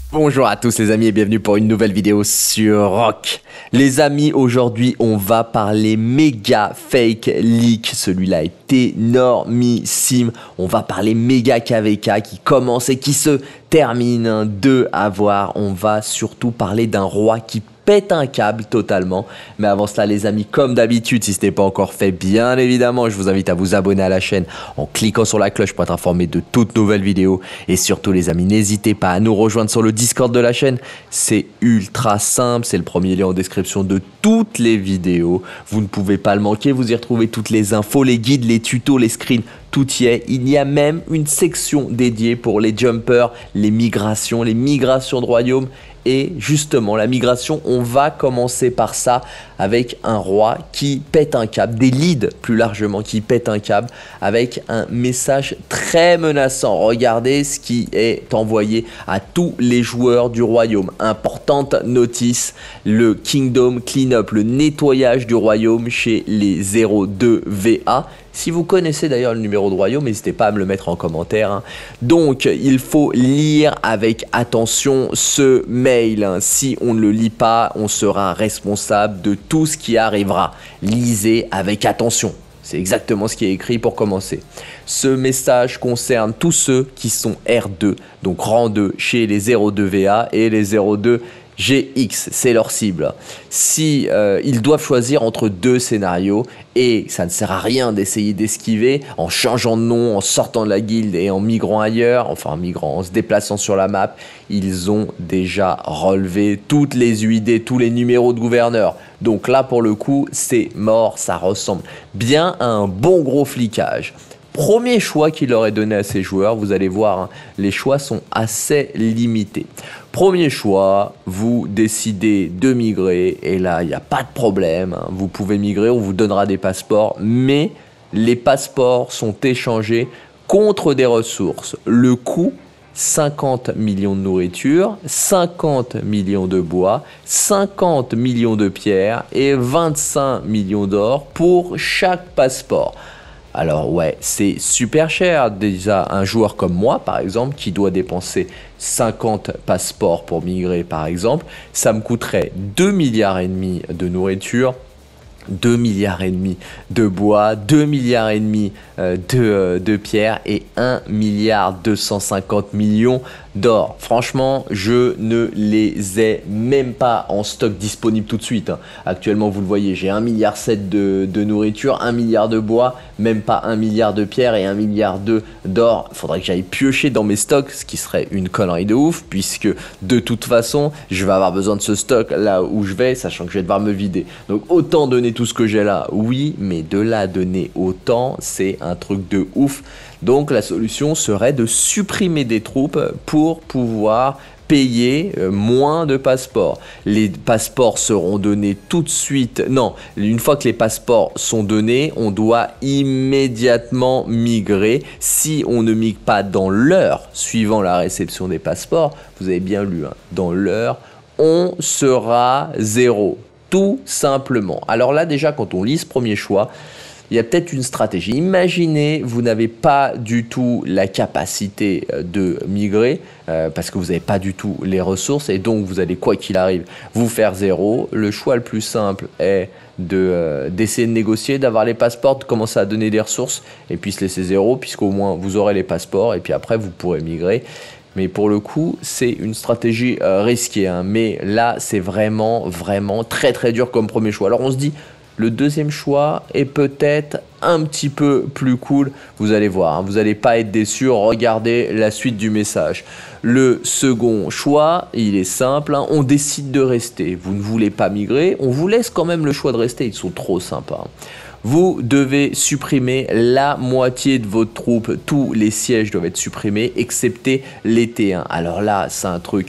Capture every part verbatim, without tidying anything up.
Bonjour à tous les amis et bienvenue pour une nouvelle vidéo sur Rock. Les amis, aujourd'hui on va parler méga fake leak. Celui-là est énormissime. On va parler méga K V K qui commence et qui se termine de avoir. On va surtout parler d'un roi qui pète un câble totalement. Mais avant cela les amis, comme d'habitude, si ce n'est pas encore fait, bien évidemment, je vous invite à vous abonner à la chaîne en cliquant sur la cloche pour être informé de toutes nouvelles vidéos. Et surtout les amis, n'hésitez pas à nous rejoindre sur le Discord de la chaîne. C'est ultra simple, c'est le premier lien en description de toutes les vidéos. Vous ne pouvez pas le manquer, vous y retrouvez toutes les infos, les guides, les tutos, les screens. Tout y est. Il y a même une section dédiée pour les jumpers, les migrations, les migrations de royaume. Et justement, la migration, on va commencer par ça avec un roi qui pète un câble, des leads plus largement qui pètent un câble avec un message très menaçant. Regardez ce qui est envoyé à tous les joueurs du royaume. Importante notice, le Kingdom Cleanup, le nettoyage du royaume chez les zéro deux V A. Si vous connaissez d'ailleurs le numéro de royaume, n'hésitez pas à me le mettre en commentaire. Hein. Donc, il faut lire avec attention ce mail. Hein. Si on ne le lit pas, on sera responsable de tout ce qui arrivera. Lisez avec attention. C'est exactement ce qui est écrit pour commencer. Ce message concerne tous ceux qui sont R deux, donc rang deux chez les zéro deux V A et les zéro deux G X, c'est leur cible. Si euh, ils doivent choisir entre deux scénarios et ça ne sert à rien d'essayer d'esquiver en changeant de nom, en sortant de la guilde et en migrant ailleurs, enfin en migrant, en se déplaçant sur la map, ils ont déjà relevé toutes les U I D, tous les numéros de gouverneur. Donc là pour le coup, c'est mort, ça ressemble bien à un bon gros flicage. Premier choix qu'il aurait donné à ses joueurs, vous allez voir, hein, les choix sont assez limités. Premier choix, vous décidez de migrer et là, il n'y a pas de problème. Hein, vous pouvez migrer, on vous donnera des passeports, mais les passeports sont échangés contre des ressources. Le coût, cinquante millions de nourriture, cinquante millions de bois, cinquante millions de pierres et vingt-cinq millions d'or pour chaque passeport. Alors ouais, c'est super cher. Déjà, un joueur comme moi, par exemple, qui doit dépenser cinquante passeports pour migrer, par exemple, ça me coûterait deux milliards et demi de nourriture, deux milliards et demi de bois, deux milliards et demi de, euh, de pierres et un milliard deux cent cinquante millions d'or. Franchement, je ne les ai même pas en stock disponible tout de suite. Hein. Actuellement, vous le voyez, j'ai un milliard sept de, de nourriture, un milliard de bois, même pas un milliard de pierres et un milliard deux d'or. Il faudrait que j'aille piocher dans mes stocks, ce qui serait une connerie de ouf, puisque de toute façon, je vais avoir besoin de ce stock là où je vais, sachant que je vais devoir me vider. Donc autant donner tout ce que j'ai là, oui, mais de là donner autant, c'est un truc de ouf. Donc la solution serait de supprimer des troupes pour pouvoir payer moins de passeports. Les passeports seront donnés tout de suite. Non, une fois que les passeports sont donnés, on doit immédiatement migrer. Si on ne migre pas dans l'heure suivant la réception des passeports, vous avez bien lu, hein, dans l'heure, on sera zéro. Tout simplement. Alors là, déjà, quand on lit ce premier choix, il y a peut-être une stratégie. Imaginez, vous n'avez pas du tout la capacité de migrer euh, parce que vous n'avez pas du tout les ressources et donc vous allez, quoi qu'il arrive, vous faire zéro. Le choix le plus simple est de, euh, d'essayer de négocier, d'avoir les passeports, de commencer à donner des ressources et puis se laisser zéro puisqu'au moins vous aurez les passeports et puis après vous pourrez migrer. Mais pour le coup, c'est une stratégie euh, risquée. Hein. Mais là, c'est vraiment, vraiment très, très dur comme premier choix. Alors on se dit, le deuxième choix est peut-être un petit peu plus cool. Vous allez voir, hein, vous n'allez pas être déçus. Regardez la suite du message. Le second choix, il est simple. Hein, on décide de rester. Vous ne voulez pas migrer. On vous laisse quand même le choix de rester. Ils sont trop sympas. Hein. Vous devez supprimer la moitié de votre troupe. Tous les sièges doivent être supprimés, excepté les T un. Alors là, c'est un truc que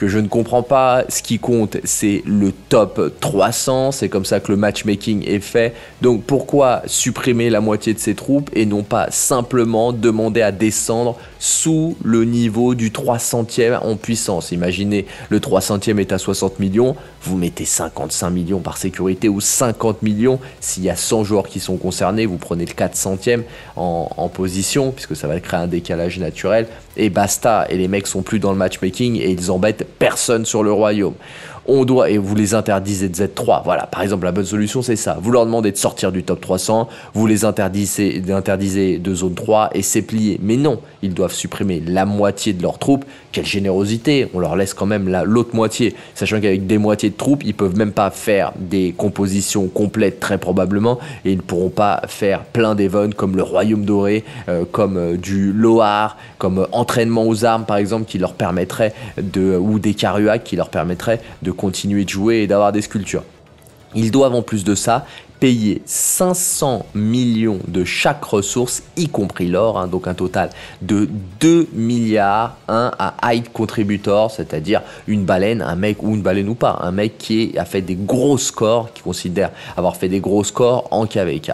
que je ne comprends pas. Ce qui compte, c'est le top trois cents. C'est comme ça que le matchmaking est fait. Donc pourquoi supprimer la moitié de ces troupes et non pas simplement demander à descendre sous le niveau du trois centième en puissance? Imaginez, le trois centième est à soixante millions, vous mettez cinquante-cinq millions par sécurité ou cinquante millions. S'il y a cent joueurs qui sont concernés, vous prenez le quatre centième en, en position, puisque ça va créer un décalage naturel, et basta. Et les mecs sont plus dans le matchmaking et ils embêtent personne sur le royaume. On doit, et vous les interdisez de Z trois. Voilà, par exemple, la bonne solution, c'est ça. Vous leur demandez de sortir du top trois cents, vous les interdisez, interdisez de zone trois et c'est plié. Mais non, ils doivent supprimer la moitié de leurs troupes. Quelle générosité, on leur laisse quand même l'autre moitié. Sachant qu'avec des moitiés de troupes, ils peuvent même pas faire des compositions complètes, très probablement, et ils ne pourront pas faire plein d'events comme le Royaume Doré, euh, comme euh, du Loar, comme euh, entraînement aux armes, par exemple, qui leur permettrait de, ou des Karuak qui leur permettraient de continuer de jouer et d'avoir des sculptures. Ils doivent en plus de ça payer cinq cents millions de chaque ressource, y compris l'or, hein, donc un total de deux milliards hein, à High Contributor, c'est-à-dire une baleine, un mec ou une baleine ou pas, un mec qui a fait des gros scores, qui considère avoir fait des gros scores en K V K.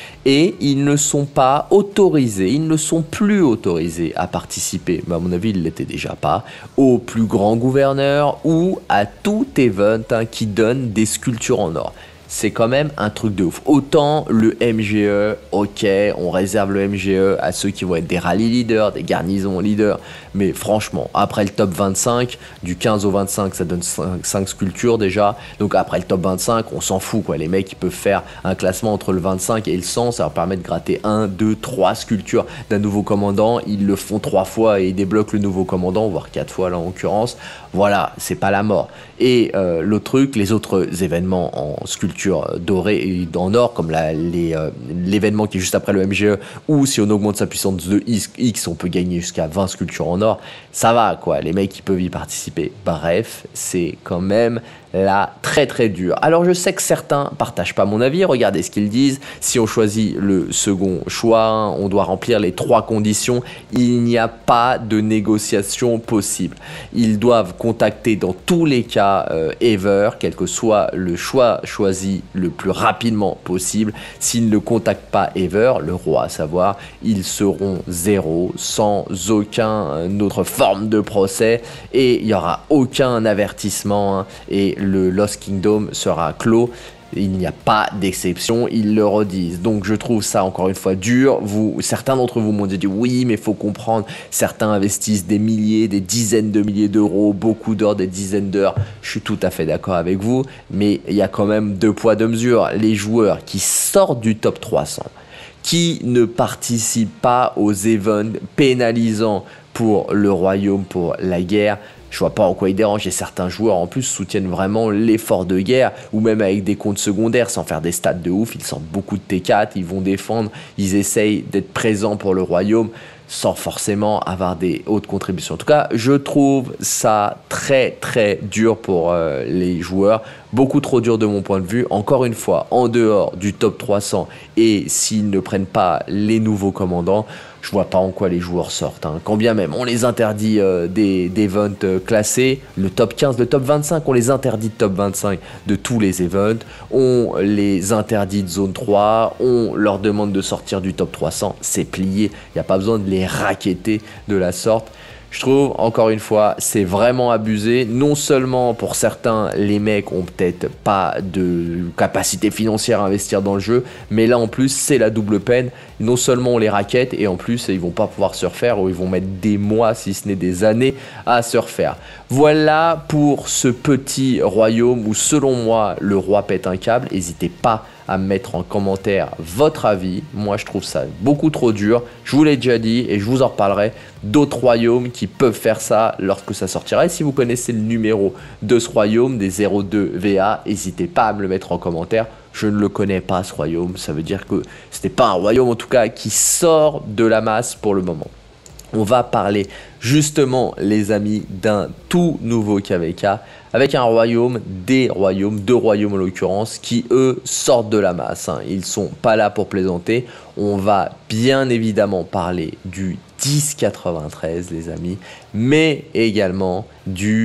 Et ils ne sont pas autorisés, ils ne sont plus autorisés à participer, mais à mon avis ils ne l'étaient déjà pas, au plus grand gouverneur ou à tout event hein, qui donne des sculptures en or. C'est quand même un truc de ouf. Autant le M G E, ok, on réserve le M G E à ceux qui vont être des rallyes leaders, des garnisons leaders, mais franchement, après le top vingt-cinq, du quinze au vingt-cinq, ça donne cinq sculptures déjà, donc après le top vingt-cinq, on s'en fout quoi, les mecs ils peuvent faire un classement entre le vingt-cinq et le cent, ça leur permet de gratter un, deux, trois sculptures d'un nouveau commandant, ils le font trois fois et ils débloquent le nouveau commandant, voire quatre fois là en l'occurrence, voilà, c'est pas la mort. Et euh, l'autre truc, les autres événements en sculpture dorée et en or, comme l'événement euh, qui est juste après le M G E, ou si on augmente sa puissance de X, on peut gagner jusqu'à vingt sculptures en or, ça va quoi, les mecs ils peuvent y participer. Bref, c'est quand même là très très dur. Alors je sais que certains partagent pas mon avis, regardez ce qu'ils disent. Si on choisit le second choix, on doit remplir les trois conditions, il n'y a pas de négociation possible. Ils doivent contacter dans tous les cas euh, Ever, quel que soit le choix choisi le plus rapidement possible. S'ils ne contactent pas Ever, le roi à savoir, ils seront zéro, sans aucune autre forme de procès et il n'y aura aucun avertissement hein, et le Lost Kingdom sera clos. Il n'y a pas d'exception, ils le redisent. Donc je trouve ça encore une fois dur. Vous, certains d'entre vous m'ont dit oui, mais il faut comprendre, certains investissent des milliers, des dizaines de milliers d'euros, beaucoup d'heures, des dizaines d'heures. Je suis tout à fait d'accord avec vous, mais il y a quand même deux poids, deux mesures. Les joueurs qui sortent du top trois cents, qui ne participent pas aux events pénalisants pour le royaume, pour la guerre, je vois pas en quoi ils dérangent. Et certains joueurs en plus soutiennent vraiment l'effort de guerre, ou même avec des comptes secondaires sans faire des stats de ouf, ils sortent beaucoup de T quatre, ils vont défendre, ils essayent d'être présents pour le royaume sans forcément avoir des hautes contributions. En tout cas, je trouve ça très très dur pour euh, les joueurs, beaucoup trop dur de mon point de vue. Encore une fois, en dehors du top trois cents et s'ils ne prennent pas les nouveaux commandants, je vois pas en quoi les joueurs sortent. Hein. Quand bien même on les interdit euh, des, des events euh, classés, le top quinze, le top vingt-cinq, on les interdit de top vingt-cinq de tous les events, on les interdit de zone trois, on leur demande de sortir du top trois cents, c'est plié, il n'y a pas besoin de les racketter de la sorte. Je trouve, encore une fois, c'est vraiment abusé. Non seulement pour certains, les mecs ont peut-être pas de capacité financière à investir dans le jeu, mais là en plus, c'est la double peine. Non seulement on les raquette et en plus, ils vont pas pouvoir se refaire ou ils vont mettre des mois, si ce n'est des années, à se refaire. Voilà pour ce petit royaume où, selon moi, le roi pète un câble. N'hésitez pas à mettre en commentaire votre avis. Moi, je trouve ça beaucoup trop dur. Je vous l'ai déjà dit et je vous en reparlerai d'autres royaumes qui peuvent faire ça lorsque ça sortira. Et si vous connaissez le numéro de ce royaume, des zéro deux V A, n'hésitez pas à me le mettre en commentaire. Je ne le connais pas, ce royaume. Ça veut dire que ce n'est pas un royaume, en tout cas, qui sort de la masse pour le moment. On va parler justement, les amis, d'un tout nouveau K V K avec un royaume, des royaumes, deux royaumes en l'occurrence, qui eux sortent de la masse. Hein. Ils sont pas là pour plaisanter. On va bien évidemment parler du dix quatre-vingt-treize, les amis, mais également du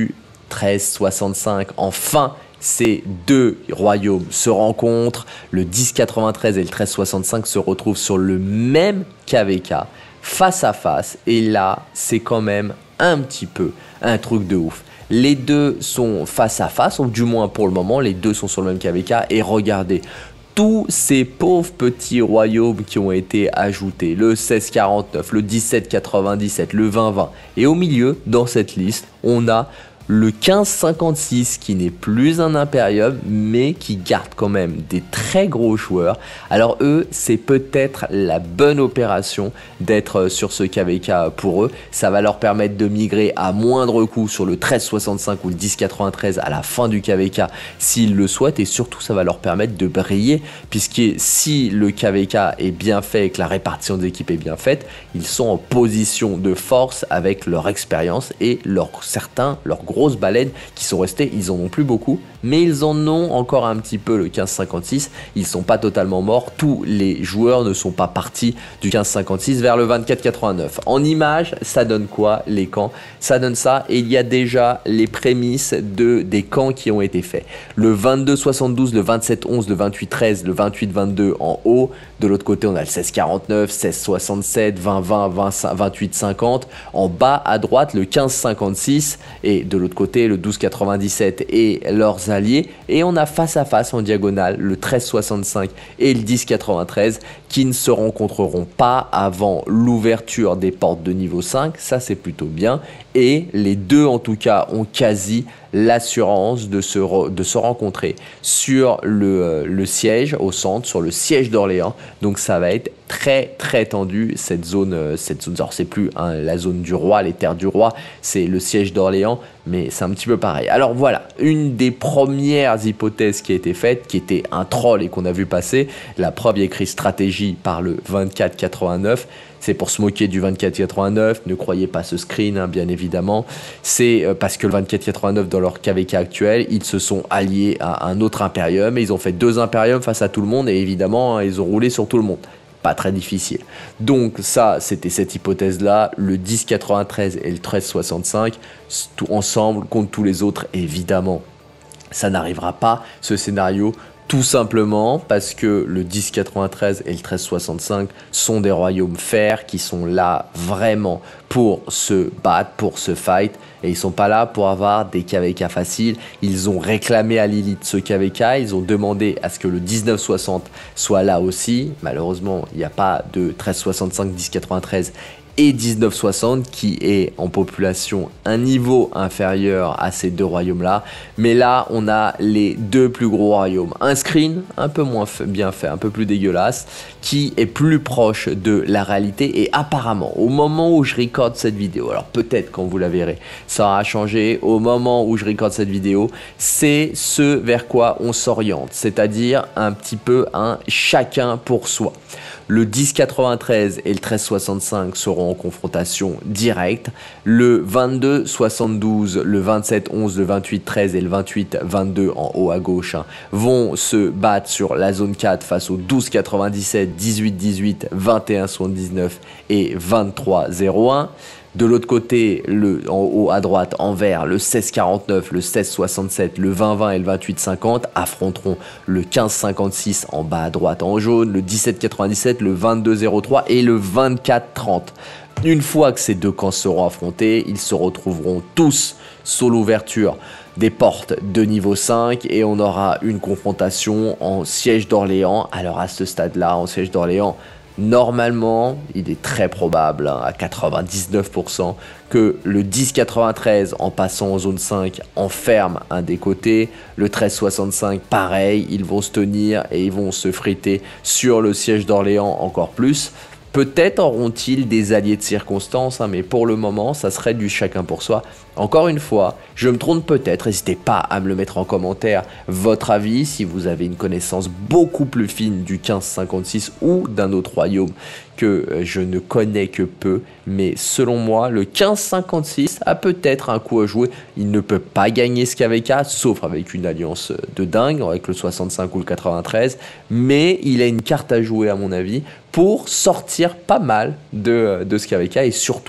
treize soixante-cinq. Enfin, ces deux royaumes se rencontrent. Le dix quatre-vingt-treize et le treize soixante-cinq se retrouvent sur le même K V K, face à face. Et là, c'est quand même un petit peu un truc de ouf. Les deux sont face à face, ou du moins pour le moment, les deux sont sur le même K V K. Et regardez, tous ces pauvres petits royaumes qui ont été ajoutés, le seize quarante-neuf, le dix-sept quatre-vingt-dix-sept, le vingt vingt. Et au milieu, dans cette liste, on a le quinze cinquante-six qui n'est plus un impérium mais qui garde quand même des très gros joueurs. Alors eux, c'est peut-être la bonne opération d'être sur ce K V K pour eux. Ça va leur permettre de migrer à moindre coût sur le treize soixante-cinq ou le dix quatre-vingt-treize à la fin du K V K s'ils le souhaitent, et surtout ça va leur permettre de briller, puisque si le K V K est bien fait et que la répartition des équipes est bien faite, ils sont en position de force avec leur expérience et leurs certains, leurs gros grosses baleines qui sont restées. Ils en ont plus beaucoup, mais ils en ont encore un petit peu. Le quinze cinquante-six, ils sont pas totalement morts. Tous les joueurs ne sont pas partis du quinze cinquante-six vers le vingt-quatre quatre-vingt-neuf. En image, ça donne quoi les camps? Ça donne ça, et il y a déjà les prémices de, des camps qui ont été faits. Le vingt-deux soixante-douze, le vingt-sept onze, le vingt-huit treize, le vingt-huit vingt-deux en haut. De l'autre côté, on a le seize quarante-neuf, seize soixante-sept, vingt vingt, vingt-huit cinquante. En bas à droite, le quinze cinquante-six, et de l'autre côté, le douze quatre-vingt-dix-sept et leurs alliés. Et on a face à face en diagonale le treize soixante-cinq et le dix quatre-vingt-treize qui ne se rencontreront pas avant l'ouverture des portes de niveau cinq. Ça, c'est plutôt bien. Et les deux, en tout cas, ont quasi l'assurance de se, re, de se rencontrer sur le, euh, le siège au centre, sur le siège d'Orléans. Donc ça va être très très tendu cette zone, euh, cette zone. Alors c'est plus hein, la zone du roi, les terres du roi, c'est le siège d'Orléans, mais c'est un petit peu pareil. Alors voilà, une des premières hypothèses qui a été faite, qui était un troll et qu'on a vu passer, la preuve écrite stratégie par le vingt-quatre quatre-vingt-neuf. C'est pour se moquer du vingt-quatre quatre-vingt-neuf, ne croyez pas ce screen, hein, bien évidemment. C'est euh, parce que le vingt-quatre quatre-vingt-neuf, dans leur K V K actuel, ils se sont alliés à un autre impérium, et ils ont fait deux impériums face à tout le monde, et évidemment, hein, ils ont roulé sur tout le monde. Pas très difficile. Donc ça, c'était cette hypothèse-là, le dix quatre-vingt-treize et le treize soixante-cinq, tout ensemble contre tous les autres, évidemment. Ça n'arrivera pas, ce scénario. Tout simplement parce que le dix quatre-vingt-treize et le treize soixante-cinq sont des royaumes fer qui sont là vraiment pour se battre, pour se fight, et ils sont pas là pour avoir des K V K faciles. Ils ont réclamé à Lilith ce K V K, ils ont demandé à ce que le dix-neuf soixante soit là aussi. Malheureusement, il n'y a pas de treize soixante-cinq, dix quatre-vingt-treize et dix-neuf soixante qui est en population un niveau inférieur à ces deux royaumes là, mais là on a les deux plus gros royaumes. Un screen un peu moins bien fait, un peu plus dégueulasse, qui est plus proche de la réalité, et apparemment au moment où je recorde cette vidéo, alors peut-être quand vous la verrez ça aura changé, au moment où je recorde cette vidéo, c'est ce vers quoi on s'oriente, c'est-à-dire un petit peu un chacun pour soi. Le dix quatre-vingt-treize et le treize soixante-cinq seront en confrontation directe. Le vingt-deux soixante-douze, le vingt-sept onze, le vingt-huit treize et le vingt-huit vingt-deux en haut à gauche hein, vont se battre sur la zone quatre face au douze quatre-vingt-dix-sept, dix-huit dix-huit, vingt et un soixante-dix-neuf et vingt-trois zéro un. De l'autre côté, le, en haut à droite, en vert, le seize quarante-neuf, le seize soixante-sept, le vingt vingt et le vingt-huit cinquante affronteront le quinze cinquante-six en bas à droite en jaune, le dix-sept quatre-vingt-dix-sept, le vingt-deux zéro trois et le vingt-quatre trente. Une fois que ces deux camps seront affrontés, ils se retrouveront tous sous l'ouverture des portes de niveau cinq, et on aura une confrontation en siège d'Orléans. Alors à ce stade-là, en siège d'Orléans, normalement, il est très probable, hein, à quatre-vingt-dix-neuf pour cent, que le dix quatre-vingt-treize, en passant en zone cinq, enferme un des côtés. Le treize soixante-cinq, pareil, ils vont se tenir et ils vont se friter sur le siège d'Orléans encore plus. Peut-être auront-ils des alliés de circonstance, hein, mais pour le moment, ça serait du chacun pour soi. Encore une fois, je me trompe peut-être, n'hésitez pas à me le mettre en commentaire, votre avis, si vous avez une connaissance beaucoup plus fine du quinze cinquante-six ou d'un autre royaume que je ne connais que peu, mais selon moi, le quinze cinquante-six a peut-être un coup à jouer. Il ne peut pas gagner ce K V K, sauf avec une alliance de dingue, avec le soixante-cinq ou le quatre-vingt-treize, mais il a une carte à jouer à mon avis, pour sortir pas mal de, de ce K V K, et surtout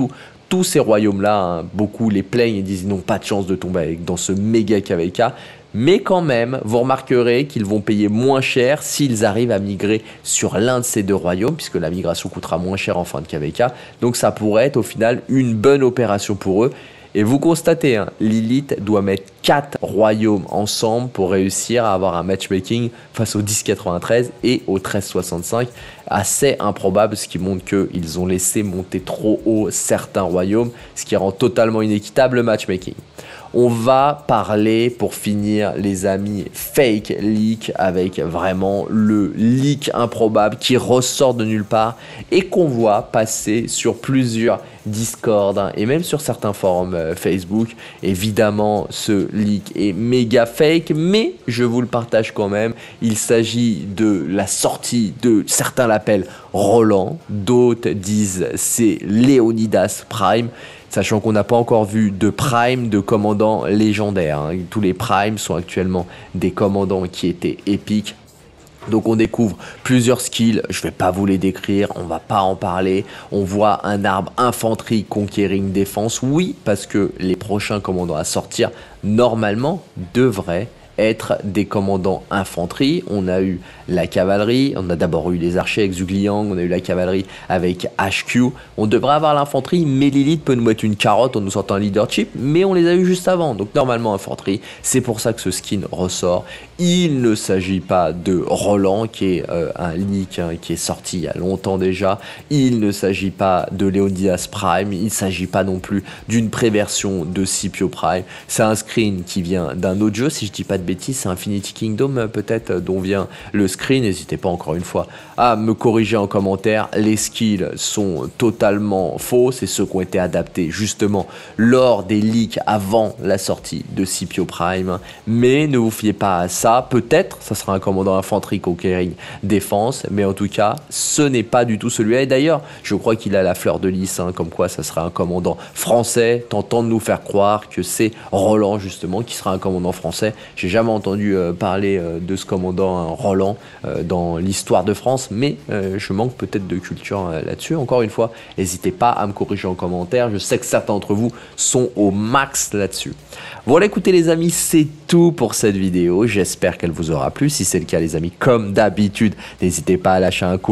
tous ces royaumes-là, hein, beaucoup les plaignent et disent ils n'ont pas de chance de tomber avec, dans ce méga K V K. Mais quand même, vous remarquerez qu'ils vont payer moins cher s'ils arrivent à migrer sur l'un de ces deux royaumes, puisque la migration coûtera moins cher en fin de K V K. Donc ça pourrait être au final une bonne opération pour eux. Et vous constatez, hein, Lilith doit mettre quatre royaumes ensemble pour réussir à avoir un matchmaking face au dix quatre-vingt-treize et au treize soixante-cinq. Assez improbable, ce qui montre qu'ils ont laissé monter trop haut certains royaumes, ce qui rend totalement inéquitable le matchmaking. On va parler, pour finir, les amis, fake leak, avec vraiment le leak improbable qui ressort de nulle part et qu'on voit passer sur plusieurs Discord hein, et même sur certains forums euh, Facebook. Évidemment, ce leak est méga fake, mais je vous le partage quand même. Il s'agit de la sortie de, certains l'appellent Roland, d'autres disent c'est Léonidas Prime. Sachant qu'on n'a pas encore vu de prime de commandants légendaires. Hein. Tous les primes sont actuellement des commandants qui étaient épiques. Donc on découvre plusieurs skills, je ne vais pas vous les décrire, on ne va pas en parler. On voit un arbre infanterie conquering défense, oui, parce que les prochains commandants à sortir, normalement, devraient être des commandants infanterie. On a eu la cavalerie, on a d'abord eu les archers avec Zhugliang, on a eu la cavalerie avec H Q. On devrait avoir l'infanterie, mais Lilith peut nous mettre une carotte en nous sortant un leadership, mais on les a eu juste avant, donc normalement infanterie. C'est pour ça que ce skin ressort. Il ne s'agit pas de Roland, qui est euh, un leak hein, qui est sorti il y a longtemps déjà. Il ne s'agit pas de Léonidas Prime, il ne s'agit pas non plus d'une préversion de Scipio Prime. C'est un screen qui vient d'un autre jeu, si je dis pas de bêtises, c'est Infinity Kingdom peut-être dont vient le screen. N'hésitez pas encore une fois à me corriger en commentaire. Les skills sont totalement faux, c'est ceux qui ont été adaptés justement lors des leaks avant la sortie de Scipio Prime. Mais ne vous fiez pas à ça, peut-être ça sera un commandant infanterie conquering défense, mais en tout cas ce n'est pas du tout celui-là. Et d'ailleurs je crois qu'il a la fleur de lys, hein, comme quoi ça sera un commandant français, tentant de nous faire croire que c'est Roland justement qui sera un commandant français. J'ai jamais entendu euh, parler euh, de ce commandant hein, Roland euh, dans l'histoire de France, mais euh, je manque peut-être de culture euh, là-dessus. Encore une fois, n'hésitez pas à me corriger en commentaire, je sais que certains d'entre vous sont au max là-dessus. Voilà, écoutez les amis, c'est tout pour cette vidéo, j'espère qu'elle vous aura plu. Si c'est le cas les amis, comme d'habitude, n'hésitez pas à lâcher un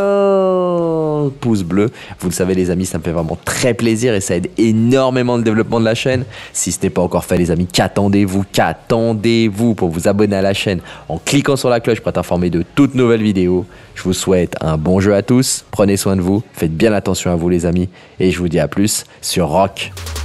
colossal pouce bleu. Vous le savez les amis, ça me fait vraiment très plaisir et ça aide énormément le développement de la chaîne. Si ce n'est pas encore fait les amis, qu'attendez-vous, qu'attendez-vous pour vous abonner à la chaîne en cliquant sur la cloche pour être informé de toutes nouvelles vidéos. Je vous souhaite un bon jeu à tous, prenez soin de vous, faites bien attention à vous les amis et je vous dis à plus sur Rock.